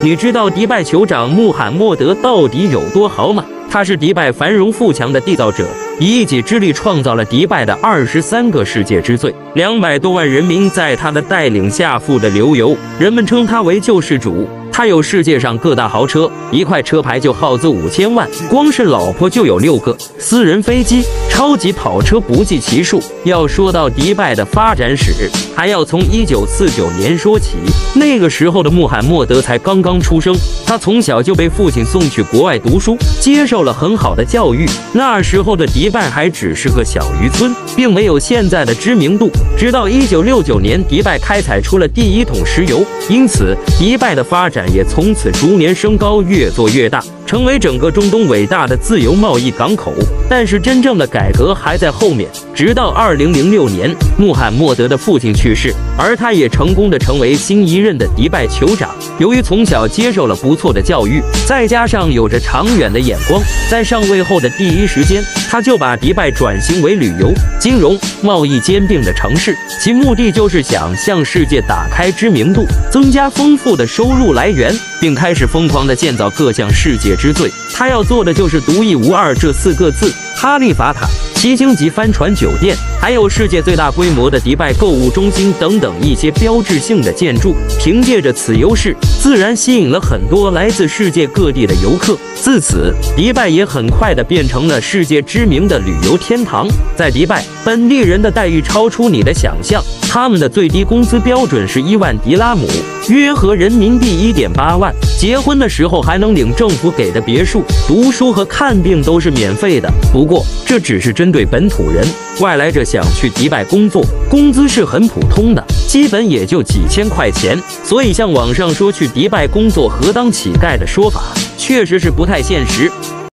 你知道迪拜酋长穆罕默德到底有多豪吗？他是迪拜繁荣富强的缔造者，以一己之力创造了迪拜的23个世界之最，200多万人民在他的带领下富得流油，人们称他为救世主。他有世界上各大豪车，一块车牌就耗资5000万，光是老婆就有6个，私人飞机、超级跑车不计其数。要说到迪拜的发展史，还要从1949年说起。那个时候的穆罕默德才刚刚出生，他从小就被父亲送去国外读书，接受了很好的教育。那时候的迪拜还只是个小渔村，并没有现在的知名度。直到1969年，迪拜开采出了第1桶石油，因此迪拜的发展也从此逐年升高，越做越大，成为整个中东伟大的自由贸易港口。但是真正的改革还在后面，直到2006年，穆罕默德的父亲去世，而他也成功的成为新一任的迪拜酋长。由于从小接受了不错的教育，再加上有着长远的眼光，在上位后的第一时间，他就把迪拜转型为旅游、金融、贸易兼并的城市，其目的就是想向世界打开知名度，增加丰富的收入来源，并开始疯狂地建造各项世界之最。他要做的就是独一无二这4个字：哈利法塔、7星级帆船酒店，还有世界最大规模的迪拜购物中心等等一些标志性的建筑。凭借着此优势，自然吸引了很多来自世界各地的游客。自此，迪拜也很快地变成了世界知名的旅游天堂。在迪拜，本地人的待遇超出你的想象，他们的最低工资标准是1万迪拉姆，约合人民币1.8万。结婚的时候还能领政府给的别墅，读书和看病都是免费的。不过，这只是针对本土人，外来者想去迪拜工作，工资是很普通的，基本也就几千块钱。所以像网上说去迪拜工作何当乞丐的说法，确实是不太现实。